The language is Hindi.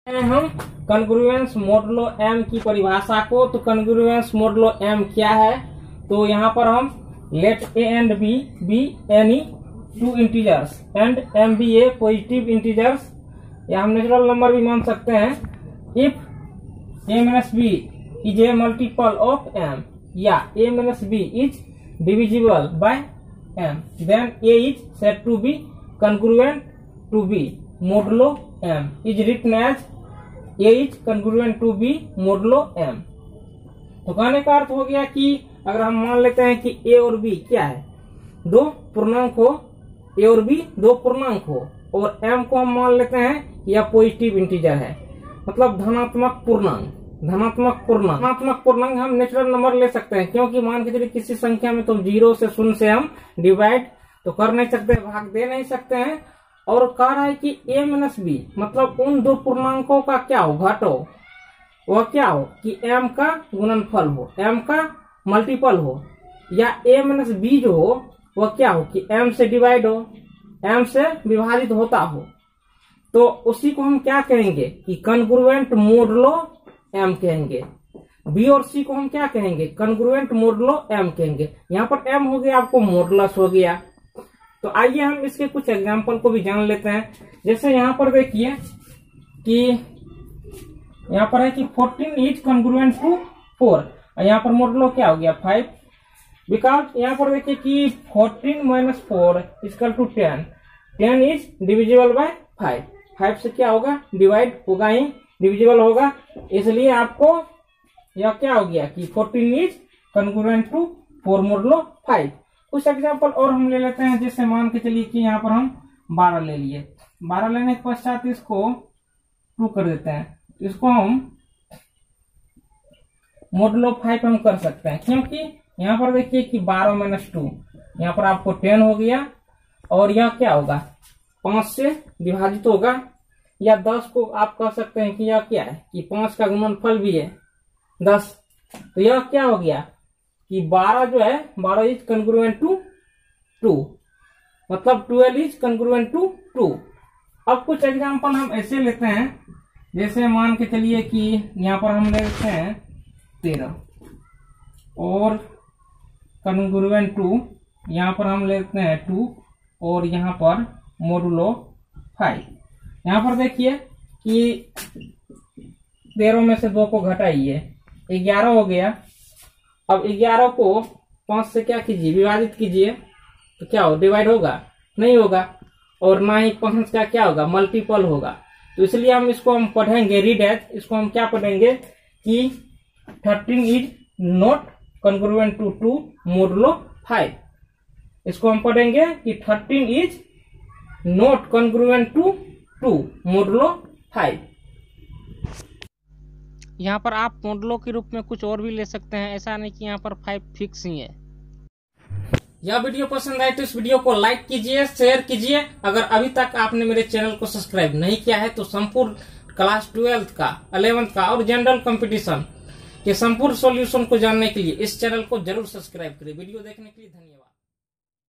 हम कॉन्ग्रुएंस मॉडुलो एम की परिभाषा को। तो कॉन्ग्रुएंस मॉडुलो एम क्या है, तो यहाँ पर हम let a and b be any two integers and m be a positive integers, या हम नेचुरल नंबर भी मान सकते हैं। If a minus b is a multiple of m, या a minus b is divisible by m, then a is said to be congruent to b modulo m, is written as a is congruent to b modulo m. तो कहने का अर्थ हो गया कि अगर हम मान लेते हैं कि ए और बी क्या है, दो पूर्णांक हो, ए और बी दो पूर्णांक हो, और एम को हम मान लेते हैं या पॉजिटिव इंटीजर है, मतलब धनात्मक पूर्णांक। धनात्मक पूर्णांक हम नेचुरल नंबर ले सकते हैं, क्योंकि मान के चलिए किसी संख्या में तो 0 से 0 से हम डिवाइड तो कर नहीं सकते, भाग दे नहीं सकते हैं। और कह रहा है कि a माइनस बी मतलब उन दो पूर्णांकों का क्या हो, घट हो, वह क्या हो कि m का गुणनफल हो, m का मल्टीपल हो, या a माइनस बी जो हो वह क्या हो कि m से डिवाइड हो, m से विभाजित होता हो। तो उसी को हम क्या कहेंगे कि कॉन्ग्रुएंट मॉडुलो m कहेंगे। b और c को हम क्या कहेंगे, कॉन्ग्रुएंट मॉडुलो m कहेंगे। यहाँ पर m हो गया आपको मॉडुलस हो गया। तो आइए हम इसके कुछ एग्जाम्पल को भी जान लेते हैं। जैसे यहाँ पर देखिए कि यहाँ पर है कि 14 इज कॉन्ग्रुएंट टू 4, और यहाँ पर मॉडुलो क्या हो गया 5, बिकॉज यहाँ पर देखिए कि 14 minus 4 equal to 10, 10 is divisible by 5, 5 से क्या होगा डिवाइड होगा ही, डिविजिबल होगा, इसलिए आपको यह क्या हो गया कि 14 इज कॉन्ग्रुएंट टू 4 मॉडुलो 5। कुछ एग्जाम्पल और हम ले लेते हैं। जैसे मान के चलिए कि यहाँ पर हम 12 ले लिए, 12 लेने के पश्चात इसको 2 कर देते हैं, इसको हम मॉडुलो 5 हम कर सकते हैं, क्योंकि यहाँ पर देखिए कि 12 माइनस 2 यहाँ पर आपको 10 हो गया, और यह क्या होगा 5 से विभाजित होगा, या 10 को आप कह सकते हैं कि यह क्या है कि 5 का गुणनफल भी है 10। तो यह क्या हो गया कि 12 जो है 12 इज कॉन्ग्रुएंट टू 2, मतलब 12 इज कॉन्ग्रुएंट टू 2। अब कुछ एग्जांपल हम ऐसे लेते हैं, जैसे मान के चलिए कि यहाँ पर हम लेते हैं 13 और कॉन्ग्रुएंट टू, यहाँ पर हम लेते हैं 2 और यहाँ पर मॉडुलो 5। यहाँ पर देखिए कि 13 में से 2 को घटाइए, 11 हो गया। अब 11 को 5 से क्या कीजिए विभाजित कीजिए, तो क्या हो डिवाइड होगा, नहीं होगा, और ना ही 5 का क्या होगा मल्टीपल होगा। तो इसलिए हम इसको हम पढ़ेंगे रीड एज, इसको हम क्या पढ़ेंगे कि 13 is not congruent to 2 modulo 5। इसको हम पढ़ेंगे कि 13 is not congruent to 2 modulo 5। यहाँ पर आप मॉडुलो के रूप में कुछ और भी ले सकते हैं, ऐसा नहीं कि यहाँ पर 5 फिक्स ही है। यह वीडियो पसंद आए तो इस वीडियो को लाइक कीजिए, शेयर कीजिए। अगर अभी तक आपने मेरे चैनल को सब्सक्राइब नहीं किया है तो संपूर्ण क्लास 12th का, 11th का और जनरल कंपटीशन के संपूर्ण सॉल्यूशन को जानने के लिए इस चैनल को जरूर सब्सक्राइब करें। वीडियो देखने के लिए धन्यवाद।